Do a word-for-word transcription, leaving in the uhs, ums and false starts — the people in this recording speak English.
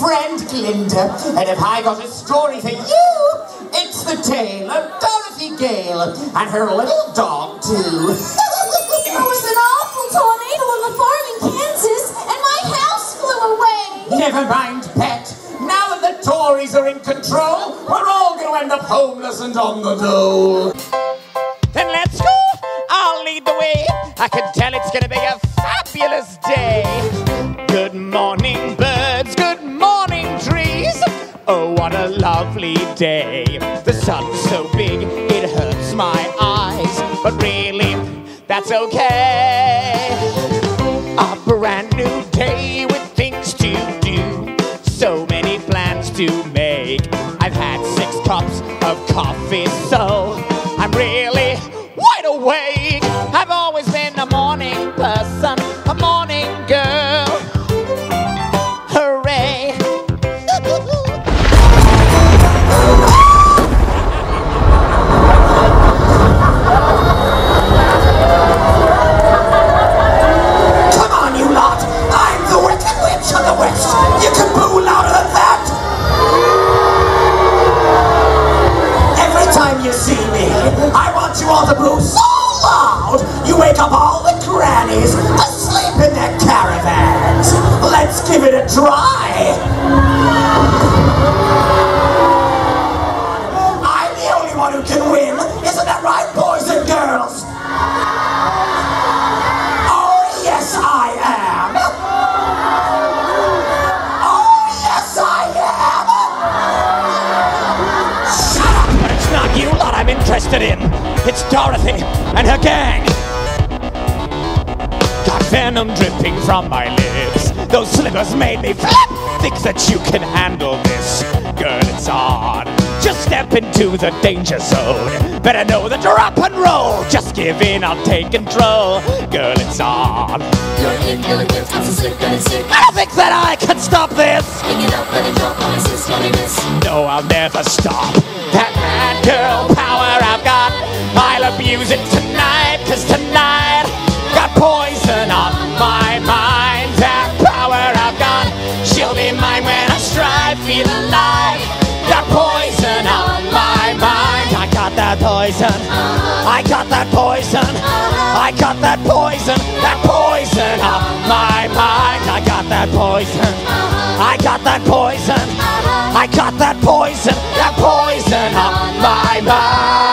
friend Glinda, and if I got a story for you, it's the tale of Dorothy Gale and her little dog, too. There was an awful tornado on the farm in Kansas, and my house flew away. Never mind, pet. Now that the Tories are in control, we're all going to end up homeless and on the dole. Then let's go. I'll lead the way. I can tell it's going to be a fabulous day. Good morning, birds. Good morning, trees. Oh, what a lovely day. The sun's so big, it hurts my eyes. But really, that's okay. A brand new day with things to do. So many plans to make. I've had six cups of coffee, so I'm really wide awake. I've always been a morning person, a morning girl. Hooray! Come on, you lot! I'm the Wicked Witch of the West! You can boo louder than that! Every time you see me, I want you all to boo so loud you wake up all the grannies asleep in their caravans. Let's give it a try! I'm the only one who can win! Isn't that right, boys and girls? Oh, yes, I am! Oh, yes, I am! Shut up! But it's not you lot I'm interested in. It's Dorothy and her gang. Got venom dripping from my lips. Those slivers made me flip. Think that you can handle this. Girl, it's on. Just step into the danger zone. Better know that you're up and roll. Just give in, I'll take control. Girl, it's on. You're in, you're lit, I'm so sick, I'm sick. I don't think that I can stop this. Hang it up, let it drop, I insist, let me miss. No, I'll never stop. That mad girl power I've got, I'll abuse it tonight. Cause tonight, got poison on my mind. That power I've got, she'll be mine when I strive, feel alive. Got poison on my mind. I got that poison. I got that poison. I got that poison. That poison on my mind. I got that poison. I got that poison. I got that poison. That poison on my mind.